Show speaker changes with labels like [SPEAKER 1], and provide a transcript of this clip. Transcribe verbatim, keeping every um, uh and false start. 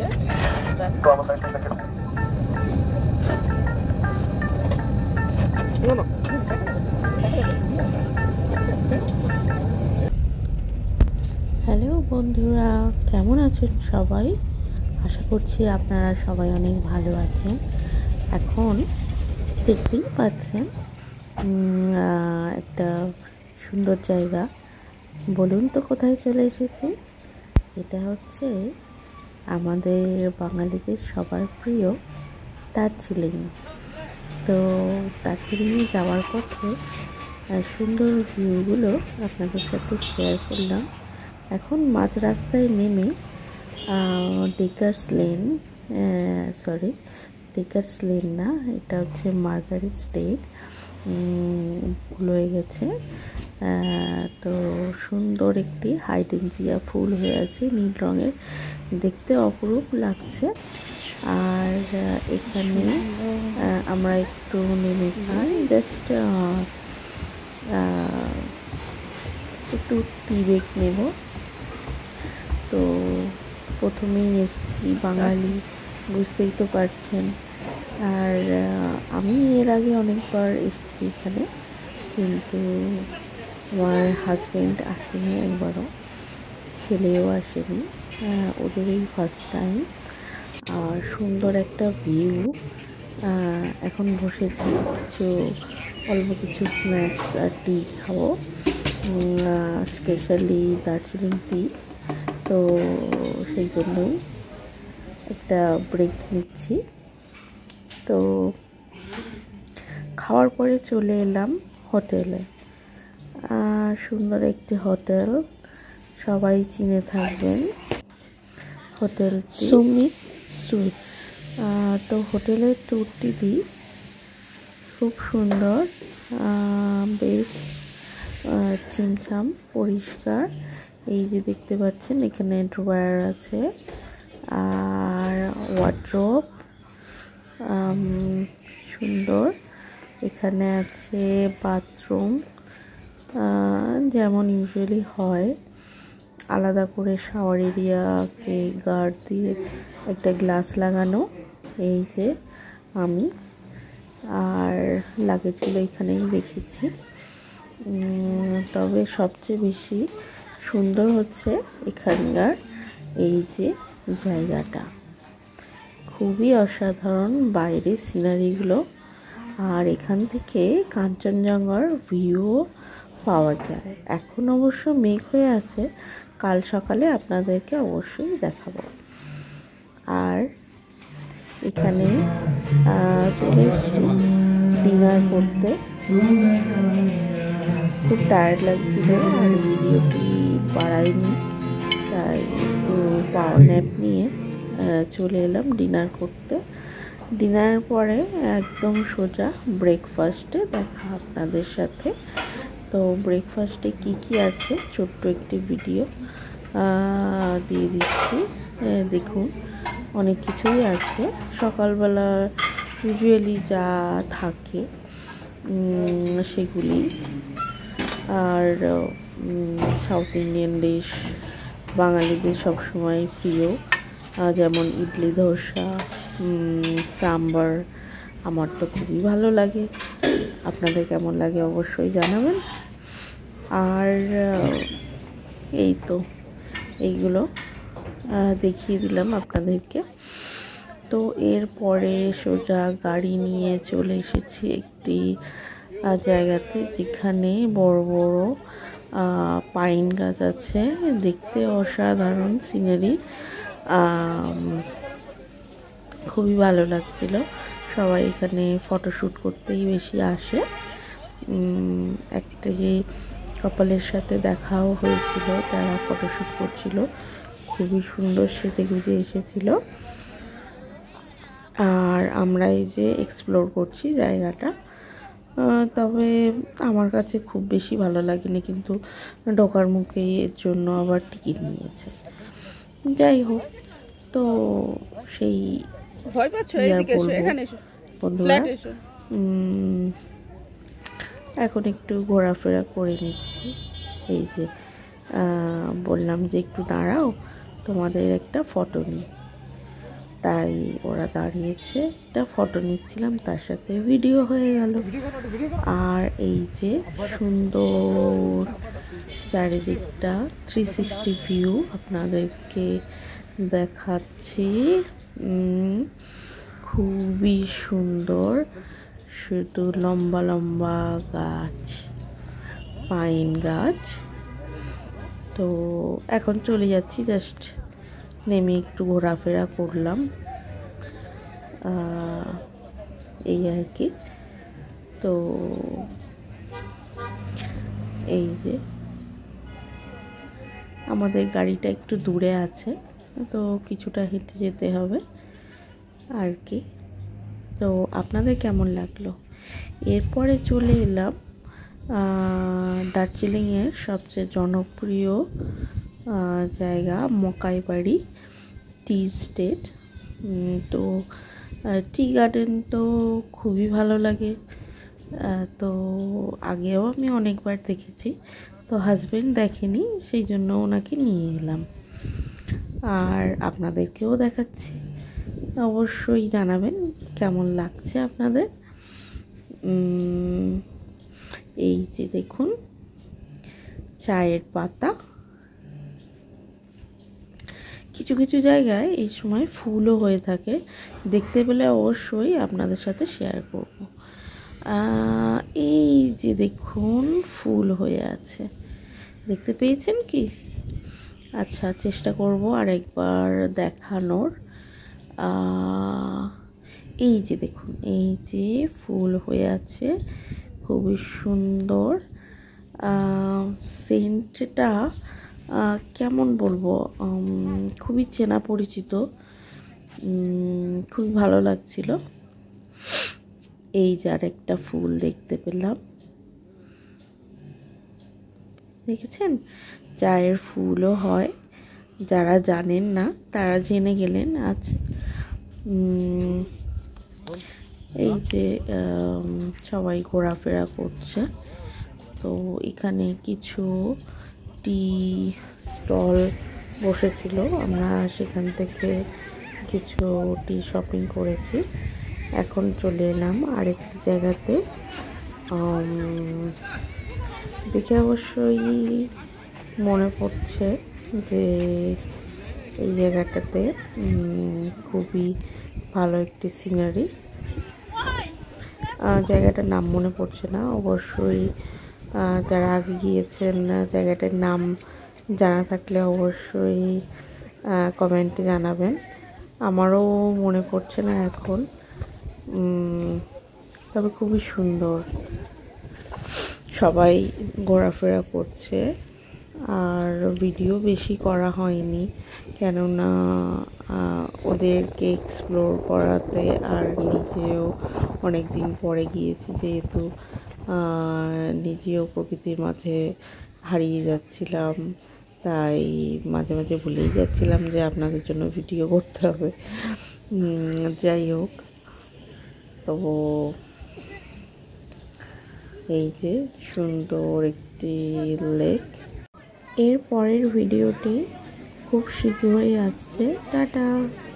[SPEAKER 1] Hello বন্ধুরা, কেমন আছেন সবাই? আশা করছি আপনারা সবাই অনেক ভালো আছেন। এখন দেখতেই পাচ্ছেন একটা সুন্দর জায়গা। বলুন তো কোথায় চলে এসেছি? এটা হচ্ছে আমাদের বাঙালিদের সবার প্রিয় দার্জিলিং। তো দার্জিলিংয়ে যাওয়ার পথে সুন্দর ভিউগুলো আপনাদের সাথে শেয়ার করলাম। এখন মাঝ রাস্তায় নেমে Dacres Lane, sorry Dacres Lane না, এটা হচ্ছে মার্গারেট স্টেট, ভুল হয়ে গেছে। তো সুন্দর একটি হাইডেনজিয়া ফুল হয়ে আছে, নীল রঙের, দেখতে অপরূপ লাগছে। আর এখানে আমরা একটু নেমেছি, জাস্ট একটু টি ব্রেক নেব। তো প্রথমেই এসেছি, বাঙালি বুঝতেই তো পারছেন। আর আমি এর আগে অনেকবার এসেছি এখানে, কিন্তু আমার হাজব্যান্ড আসেনি একবারও, ছেলেও আসেনি, ওদের এই ফার্স্ট টাইম। আর সুন্দর একটা ভিউ। এখন বসেছি, কিছু অল্প কিছু স্ন্যাক্স আর টি খাবো, স্পেশালি দার্জিলিং টি। তো সেই জন্যই একটা ব্রেক নিচ্ছি। তো খাওয়ার পরে চলে এলাম হোটেলে। সুন্দর একটি হোটেল, সবাই চিনে থাকবেন, হোটেল সুমিত সুইটস। তো হোটেলের ট্যুরটি দিই, খুব সুন্দর, বেশ ছিমছাম পরিষ্কার। এই যে দেখতে পাচ্ছেন, এখানে ড্রয়ার আছে আর ওয়ার্ড্রোব সুন্দর। এখানে আছে বাথরুম, যেমন ইউজুয়ালি হয়, আলাদা করে শাওয়ার এরিয়াকে গার্ড দিয়ে একটা গ্লাস লাগানো। এই যে আমি আর লাগেজগুলো এখানেই রেখেছি। তবে সবচেয়ে বেশি সুন্দর হচ্ছে এখানকার এই যে জায়গাটা, খুবই অসাধারণ বাইরের সিনারিগুলো। আর এখান থেকে কাঞ্চনজঙ্ঘার ভিউও পাওয়া যায়। এখন অবশ্য মেঘ হয়ে আছে, কাল সকালে আপনাদেরকে অবশ্যই দেখাবো। আর এখানে চলে এসেছি ডিনার করতে। খুব টায়ার্ড লাগছিল আর ভিডিওটি বাড়াইনি, তাই একটু পাওয়ার ন্যাপ নিয়ে চলে এলাম ডিনার করতে। ডিনারের পরে একদম সোজা ব্রেকফাস্টে দেখা আপনাদের সাথে। তো ব্রেকফাস্টে কি কি আছে ছোট্ট একটি ভিডিও দিয়ে দিচ্ছি, দেখুন। অনেক কিছুই আছে, সকালবেলা ইউজুয়ালি যা থাকে সেগুলি। আর সাউথ ইন্ডিয়ান ডিশ বাঙালিদের সবসময় প্রিয়, যেমন ইডলি, ধোসা, সাম্বার। আমার তো খুবই ভালো লাগে, আপনাদের কেমন লাগে অবশ্যই জানাবেন। আর এই তো এইগুলো দেখিয়ে দিলাম আপনাদেরকে। তো এরপরে সোজা গাড়ি নিয়ে চলে এসেছি একটি জায়গাতে, যেখানে বড় বড় পাইন গাছ আছে, দেখতে অসাধারণ সিনারি, খুবই ভালো লাগছিল। সবাই এখানে ফটোশ্যুট করতেই বেশি আসে। একটি কাপলের সাথে দেখাও হয়েছিল, তারা ফটোশ্যুট করছিল, খুবই সুন্দর সেজে গুজে এসেছিল। আর আমরা এই যে এক্সপ্লোর করছি জায়গাটা, তবে আমার কাছে খুব বেশি ভালো লাগেনি, কিন্তু ঢোকার মুখেই এর জন্য আবার টিকিট নিয়েছে। যাই হোক, তো সেই বন্ধুরা এখন একটু ঘোরাফেরা করে নিচ্ছি। এই যে বললাম যে একটু দাঁড়াও, তোমাদের একটা ফটো নিই। তাই ওরা দাঁড়িয়েছে, একটা ফটো নিচ্ছিলাম, তার সাথে ভিডিও হয়ে গেল। আর এই যে সুন্দর চারিদিকটা থ্রি সিক্সটি ভিউ আপনাদেরকে দেখাচ্ছি। খুবই সুন্দর, শুধু লম্বা লম্বা গাছ, পাইন গাছ। তো এখন চলে যাচ্ছি, জাস্ট নেমে একটু ঘোরাফেরা করলাম, এই আর কি। তো এই যে আমাদের গাড়িটা একটু দূরে আছে, তো কিছুটা হেঁটে যেতে হবে আর কি। তো আপনাদের কেমন লাগলো? এরপরে চলে এলাম দার্জিলিংয়ের সবচেয়ে জনপ্রিয় জায়গা মকাইবাড়ি টি স্টেট। তো টি গার্ডেন তো খুবই ভালো লাগে, তো আগেও আমি অনেকবার দেখেছি, তো হাজবেন্ড দেখেনি, সেই জন্য ওনাকে নিয়ে এলাম। আর আপনাদেরকেও দেখাচ্ছি, অবশ্যই জানাবেন কেমন লাগছে আপনাদের। এই যে দেখুন চায়ের পাতা, কিছু কিছু জায়গায় এই সময় ফুলও হয়ে থাকে, দেখতে পেলে অবশ্যই আপনাদের সাথে শেয়ার করব। এই যে দেখুন ফুল হয়ে আছে, দেখতে পেয়েছেন কি? আচ্ছা, চেষ্টা করব আরেকবার দেখানোর। এই যে দেখুন, এই যে ফুল হয়ে আছে, খুবই সুন্দর। সেন্টটা কেমন বলবো, খুবই চেনা পরিচিত, খুবই ভালো লাগছিল। এই যে আরেকটা ফুল দেখতে পেলাম, দেখেছেন? চায়ের ফুলও হয়, যারা জানেন না তারা জেনে গেলেন আজ। এই যে সবাই ঘোরাফেরা করছে, তো এখানে কিছু টি স্টল বসেছিল, আমরা সেখান থেকে কিছু টি শপিং করেছি। এখন চলে এলাম আরেকটি জায়গাতে, দেখে অবশ্যই মনে পড়ছে যে এই জায়গাটাতে খুবই ভালো একটি সিনারি। জায়গাটার নাম মনে পড়ছে না, অবশ্যই যারা আগে গিয়েছেন জায়গাটার নাম জানা থাকলে অবশ্যই কমেন্টে জানাবেন। আমারও মনে পড়ছে না এখন, তবে খুবই সুন্দর, সবাই ঘোরাফেরা করছে। আর ভিডিও বেশি করা হয়নি, কেননা ওদেরকে এক্সপ্লোর করাতে, আর নিজেও অনেক দিন পরে গিয়েছি যেহেতু নিজেও প্রকৃতির মাঝে হারিয়ে যাচ্ছিলাম, তাই মাঝে মাঝে ভুলেই যাচ্ছিলাম যে আপনাদের জন্য ভিডিও করতে হবে। যাই হোক, তো এই যে সুন্দর একটি লেক। এর পরের ভিডিওটি খুব শীঘ্রই আসছে। টাটা।